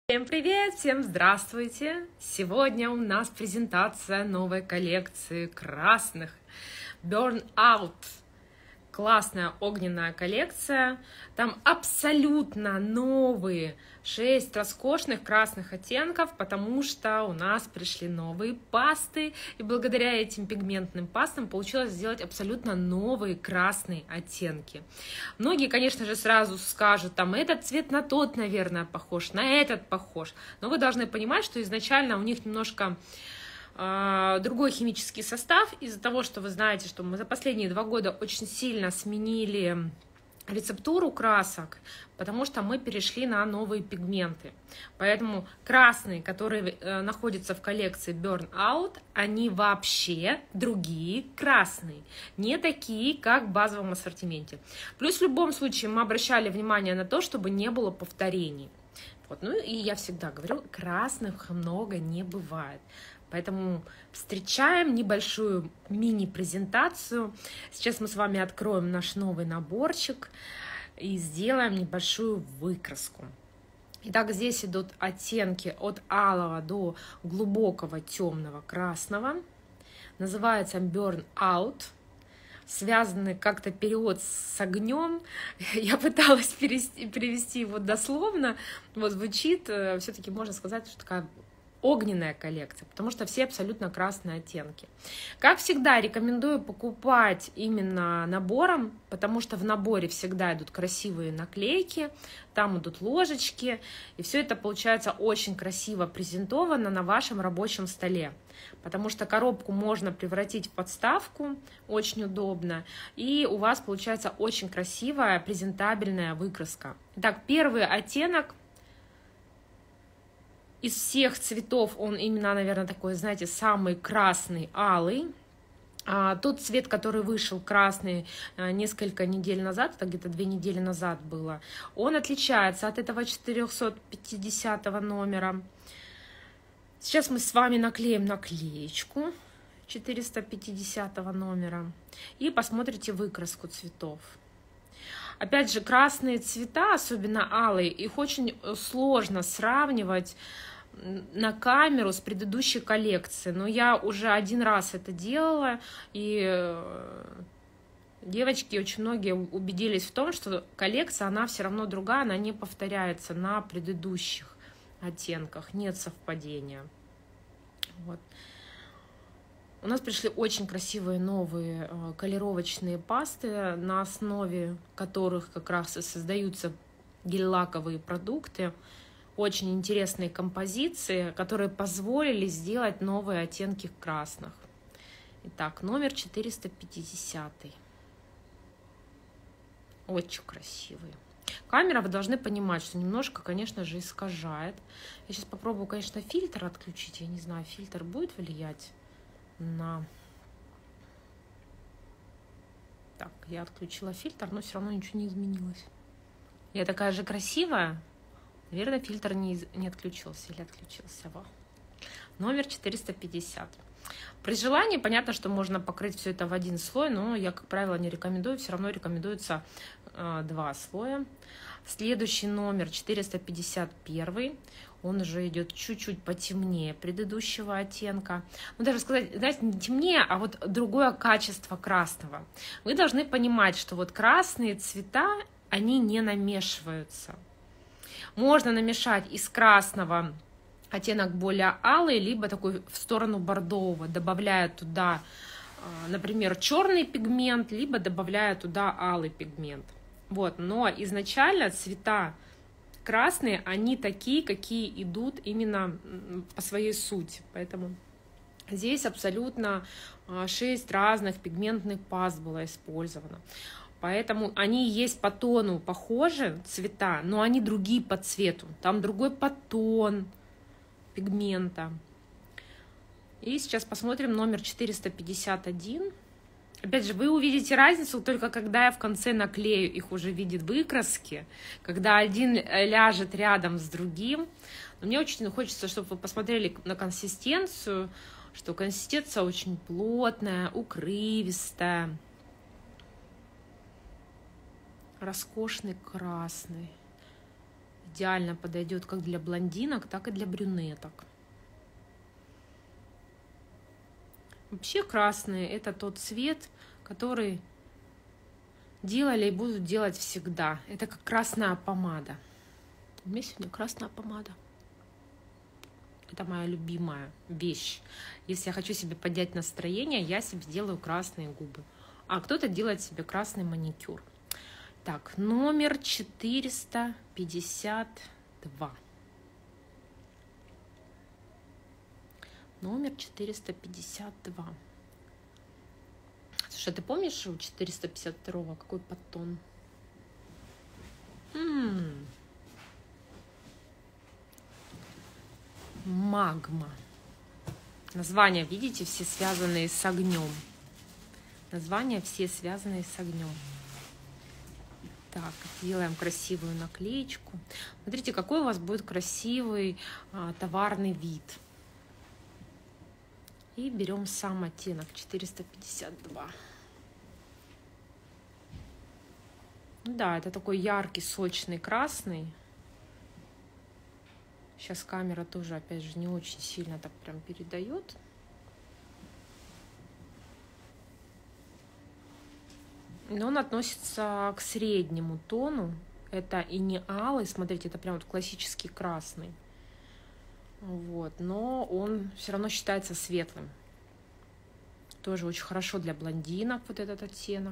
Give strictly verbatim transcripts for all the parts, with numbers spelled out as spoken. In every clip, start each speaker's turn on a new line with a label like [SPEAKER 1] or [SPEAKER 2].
[SPEAKER 1] Всем привет, всем здравствуйте! Сегодня у нас презентация новой коллекции красных Burn Out. Классная огненная коллекция. Там абсолютно новые шесть роскошных красных оттенков, потому что у нас пришли новые пасты. И благодаря этим пигментным пастам получилось сделать абсолютно новые красные оттенки. Многие, конечно же, сразу скажут, там, этот цвет на тот, наверное, похож, на этот похож. Но вы должны понимать, что изначально у них немножко другой химический состав, из-за того, что вы знаете, что мы за последние два года очень сильно сменили рецептуру красок, потому что мы перешли на новые пигменты. Поэтому красные, которые находятся в коллекции Burn Out, они вообще другие красные, не такие, как в базовом ассортименте. Плюс в любом случае мы обращали внимание на то, чтобы не было повторений. Вот. Ну и я всегда говорю, красных много не бывает. Поэтому встречаем небольшую мини-презентацию. Сейчас мы с вами откроем наш новый наборчик и сделаем небольшую выкраску. Итак, здесь идут оттенки от алого до глубокого темного красного. Называется Burn Out. Связаны как-то перевод с огнем. Я пыталась перевести, перевести его дословно. Вот звучит, все-таки можно сказать, что такая огненная коллекция, потому что все абсолютно красные оттенки. Как всегда, рекомендую покупать именно набором, потому что в наборе всегда идут красивые наклейки, там идут ложечки, и все это получается очень красиво презентовано на вашем рабочем столе, потому что коробку можно превратить в подставку, очень удобно, и у вас получается очень красивая презентабельная выкраска. Итак, первый оттенок. Из всех цветов он именно, наверное, такой, знаете, самый красный, алый. А тот цвет, который вышел красный несколько недель назад, это где-то две недели назад было, он отличается от этого четыреста пятидесятого номера. Сейчас мы с вами наклеим наклеечку четыреста пятидесятого номера и посмотрите выкраску цветов. Опять же, красные цвета, особенно алые, их очень сложно сравнивать на камеру с предыдущей коллекцией. Но я уже один раз это делала, и девочки очень многие убедились в том, что коллекция, она все равно другая, она не повторяется на предыдущих оттенках, нет совпадения. Вот. У нас пришли очень красивые новые колировочные пасты, на основе которых как раз и создаются гель-лаковые продукты. Очень интересные композиции, которые позволили сделать новые оттенки красных. Итак, номер четыреста пятьдесят. Очень красивые. Камера, вы должны понимать, что немножко, конечно же, искажает. Я сейчас попробую, конечно, фильтр отключить. Я не знаю, фильтр будет влиять на... Так, я отключила фильтр, но все равно ничего не изменилось. Я такая же красивая. Наверное, фильтр не, из... не отключился или отключился. Во. Номер четыреста пятьдесят. При желании, понятно, что можно покрыть все это в один слой, но я, как правило, не рекомендую. Все равно рекомендуется э, два слоя. Следующий номер четыреста пятьдесят один. Он уже идет чуть-чуть потемнее предыдущего оттенка. Ну, даже сказать, знаете, не темнее, а вот другое качество красного. Вы должны понимать, что вот красные цвета, они не намешиваются. Можно намешать из красного оттенок более алый, либо такой в сторону бордового, добавляя туда, например, черный пигмент, либо добавляя туда алый пигмент. Вот, но изначально цвета красные, они такие, какие идут именно по своей сути. Поэтому здесь абсолютно шесть разных пигментных паст было использовано. Поэтому они есть по тону похожи, цвета, но они другие по цвету. Там другой подтон пигмента. И сейчас посмотрим номер четыреста пятьдесят один. Опять же, вы увидите разницу только когда я в конце наклею их уже в виде выкраски, когда один ляжет рядом с другим. Но мне очень хочется, чтобы вы посмотрели на консистенцию, что консистенция очень плотная, укрывистая. Роскошный красный. Идеально подойдет как для блондинок, так и для брюнеток. Вообще красный — это тот цвет, который делали и будут делать всегда. Это как красная помада. У меня сегодня красная помада. Это моя любимая вещь. Если я хочу себе поднять настроение, я себе делаю красные губы. А кто-то делает себе красный маникюр. Так, номер четыреста пятьдесят два. Номер четыреста пятьдесят два. Слушай, а ты помнишь у четыреста пятьдесят второго какой подтон? М-м. Магма. Названия, видите, все связанные с огнем. Названия все связанные с огнем. Так, делаем красивую наклеечку. Смотрите, какой у вас будет красивый а, товарный вид. И берем сам оттенок четыреста пятьдесят два. Да, это такой яркий, сочный красный. Сейчас камера тоже, опять же, не очень сильно так прям передает. Но он относится к среднему тону. Это и не алый, смотрите, это прям вот классический красный. Вот, но он все равно считается светлым. Тоже очень хорошо для блондинок вот этот оттенок.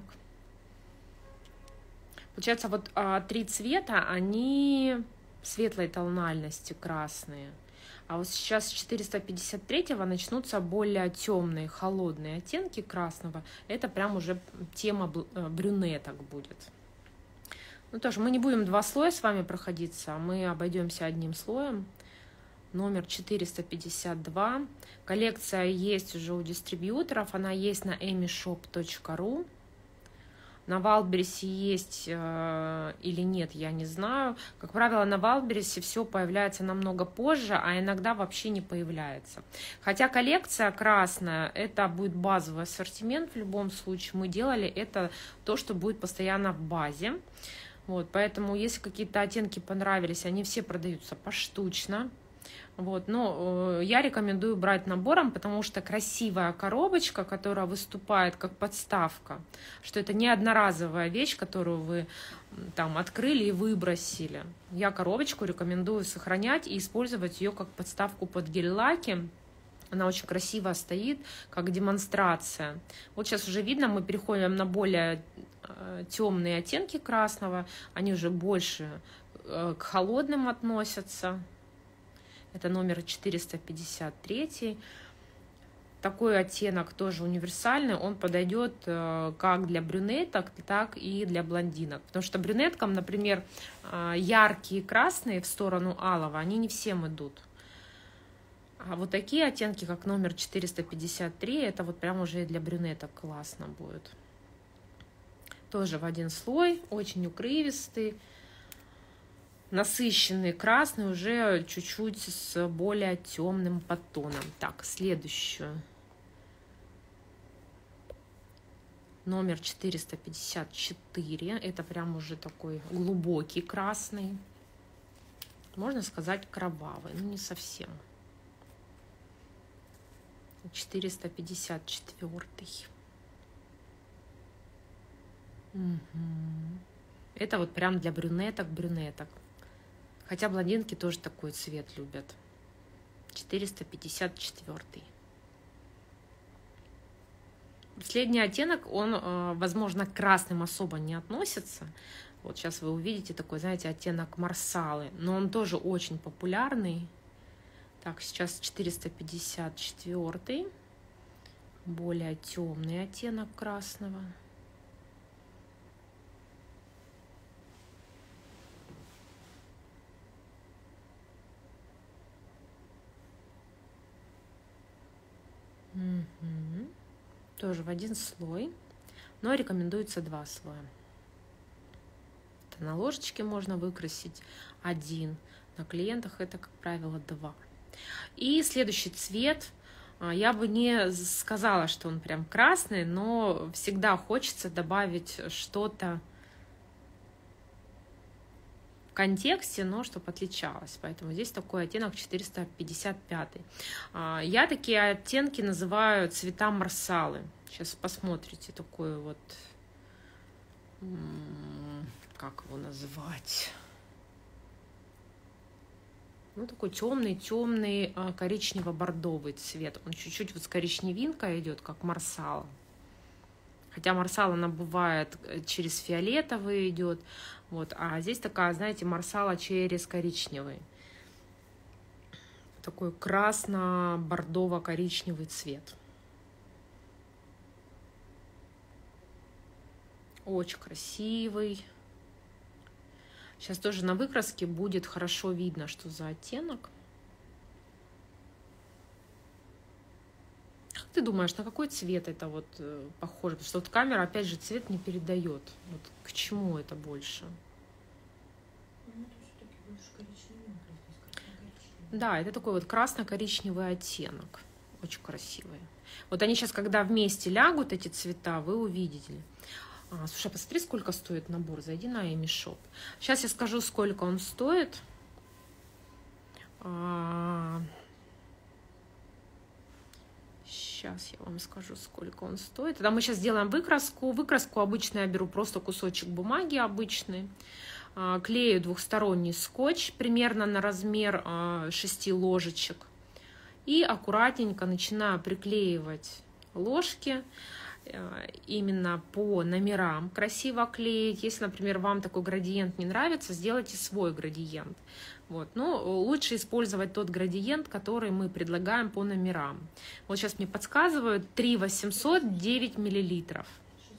[SPEAKER 1] Получается, вот а, три цвета, они светлой тональности красные. А вот сейчас с четыреста пятьдесят третьего начнутся более темные, холодные оттенки красного. Это прям уже тема брюнеток будет. Ну тоже, мы не будем два слоя с вами проходиться, мы обойдемся одним слоем. Номер четыреста пятьдесят два. Коллекция есть уже у дистрибьюторов, она есть на эми шоп точка ру. На Вайлдберрисе есть э, или нет, я не знаю. Как правило, на Вайлдберрисе все появляется намного позже, а иногда вообще не появляется. Хотя коллекция красная, это будет базовый ассортимент в любом случае. Мы делали это то, что будет постоянно в базе. Вот, поэтому, если какие-то оттенки понравились, они все продаются поштучно. Вот, но э, я рекомендую брать набором, потому что красивая коробочка, которая выступает как подставка, что это не одноразовая вещь, которую вы там открыли и выбросили. Я коробочку рекомендую сохранять и использовать ее как подставку под гель-лаки. Она очень красиво стоит, как демонстрация. Вот сейчас уже видно, мы переходим на более э, темные оттенки красного, они уже больше э, к холодным относятся. Это номер четыреста пятьдесят три. Такой оттенок тоже универсальный. Он подойдет как для брюнеток, так и для блондинок. Потому что брюнеткам, например, яркие красные в сторону алого, они не всем идут. А вот такие оттенки, как номер четыреста пятьдесят три, это вот прям уже для брюнеток классно будет. Тоже в один слой, очень укрывистый. Насыщенный красный, уже чуть-чуть с более темным подтоном. Так, следующую. Номер четыреста пятьдесят четыре. Это прям уже такой глубокий красный. Можно сказать, кровавый, но не совсем. четыреста пятьдесят четыре. Угу. Это вот прям для брюнеток-брюнеток. Хотя блондинки тоже такой цвет любят. четыреста пятьдесят четыре. Последний оттенок, он, возможно, к красным особо не относится. Вот сейчас вы увидите такой, знаете, оттенок марсалы. Но он тоже очень популярный. Так, сейчас четыреста пятьдесят четыре. Более темный оттенок красного. Угу. Тоже в один слой, но рекомендуется два слоя. Это на ложечке можно выкрасить один, на клиентах это, как правило, два. И следующий цвет, я бы не сказала, что он прям красный, но всегда хочется добавить что-то контексте, но чтобы отличалось. Поэтому здесь такой оттенок четыреста пятьдесят пять. Я такие оттенки называю цвета марсалы. Сейчас посмотрите, такой вот, как его называть? Ну, такой темный, темный коричнево-бордовый цвет. Он чуть-чуть вот с коричневинкой идет, как марсала. Хотя марсала она бывает через фиолетовый идет. Вот, а здесь такая, знаете, марсала через коричневый. Такой красно-бордово-коричневый цвет. Очень красивый. Сейчас тоже на выкраске будет хорошо видно, что за оттенок. Как ты думаешь, на какой цвет это вот похоже? Потому что вот камера, опять же, цвет не передает. Вот к чему это больше? Да, это такой вот красно-коричневый оттенок. Очень красивый. Вот они сейчас, когда вместе лягут, эти цвета, вы увидите. А, слушай, посмотри, сколько стоит набор. Зайди на Эми Шоп. Сейчас я скажу, сколько он стоит. А... Сейчас я вам скажу, сколько он стоит. Тогда мы сейчас делаем выкраску. Выкраску обычно я беру просто кусочек бумаги обычный. А, клею двухсторонний скотч примерно на размер а, шести ложечек. И аккуратненько начинаю приклеивать ложки. Именно по номерам красиво клеить. Если, например, вам такой градиент не нравится, сделайте свой градиент. Вот. Но лучше использовать тот градиент, который мы предлагаем по номерам. Вот сейчас мне подсказывают три восемьсот, девять миллилитров.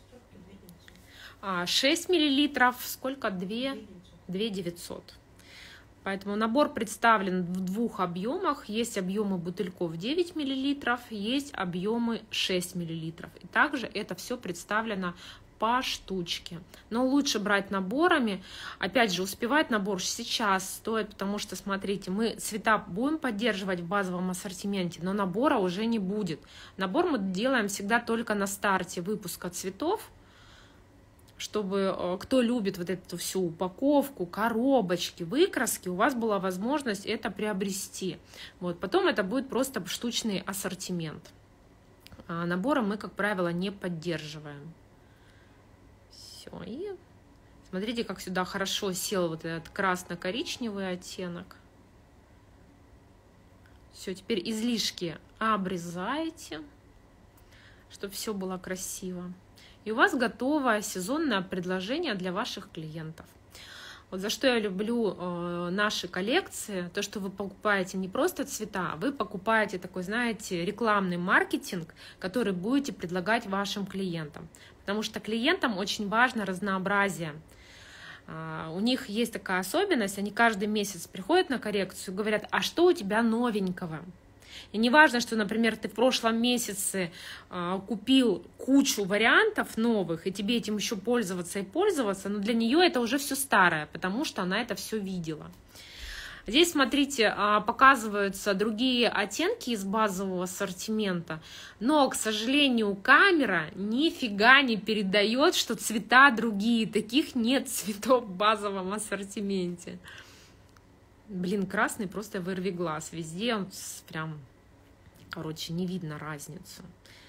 [SPEAKER 1] шесть миллилитров, сколько? две девятьсот. Поэтому набор представлен в двух объемах. Есть объемы бутыльков девять миллилитров, есть объемы шесть миллилитров. И также это все представлено по штучке. Но лучше брать наборами. Опять же, успевать набор сейчас стоит, потому что, смотрите, мы цвета будем поддерживать в базовом ассортименте, но набора уже не будет. Набор мы делаем всегда только на старте выпуска цветов, чтобы кто любит вот эту всю упаковку, коробочки, выкраски, у вас была возможность это приобрести. Вот. Потом это будет просто штучный ассортимент. А набором мы, как правило, не поддерживаем. Все. И смотрите, как сюда хорошо сел вот этот красно-коричневый оттенок. Все, теперь излишки обрезаете, чтобы все было красиво. И у вас готовое сезонное предложение для ваших клиентов. Вот за что я люблю э, наши коллекции, то, что вы покупаете не просто цвета, вы покупаете такой, знаете, рекламный маркетинг, который будете предлагать вашим клиентам. Потому что клиентам очень важно разнообразие. Э, у них есть такая особенность, они каждый месяц приходят на коррекцию и говорят, а что у тебя новенького? И не важно, что, например, ты в прошлом месяце э, купил кучу вариантов новых, и тебе этим еще пользоваться и пользоваться, но для нее это уже все старое, потому что она это все видела. Здесь, смотрите, э, показываются другие оттенки из базового ассортимента, но, к сожалению, камера нифига не передает, что цвета другие, таких нет цветов в базовом ассортименте. Блин, красный просто вырви глаз. Везде он прям, короче, не видно разницу.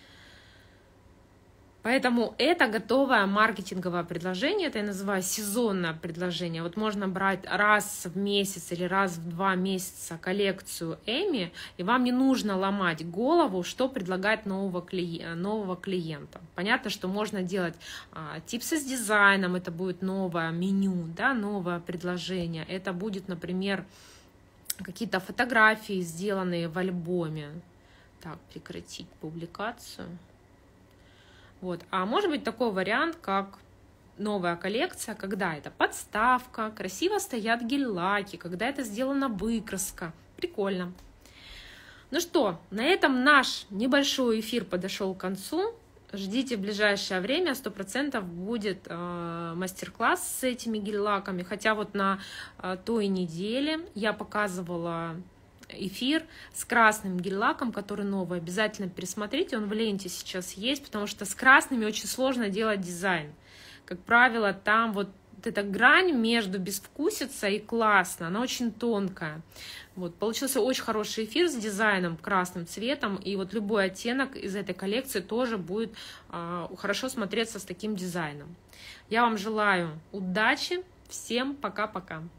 [SPEAKER 1] Поэтому это готовое маркетинговое предложение, это я называю сезонное предложение. Вот можно брать раз в месяц или раз в два месяца коллекцию Эми, и вам не нужно ломать голову, что предлагать нового, клиента, нового клиента. Понятно, что можно делать а, типсы с дизайном, это будет новое меню, да, новое предложение. Это будет, например, какие-то фотографии, сделанные в альбоме. Так, прекратить публикацию. Вот. А может быть такой вариант, как новая коллекция, когда это подставка, красиво стоят гель-лаки, когда это сделана выкраска. Прикольно. Ну что, на этом наш небольшой эфир подошел к концу. Ждите в ближайшее время, сто процентов будет э, мастер-класс с этими гель-лаками. Хотя вот на э, той неделе я показывала эфир с красным гель-лаком, который новый. Обязательно пересмотрите, он в ленте сейчас есть, потому что с красными очень сложно делать дизайн. Как правило, там вот вот эта грань между безвкусицей и классно, она очень тонкая. Вот, получился очень хороший эфир с дизайном красным цветом, и вот любой оттенок из этой коллекции тоже будет э, хорошо смотреться с таким дизайном. Я вам желаю удачи, всем пока-пока!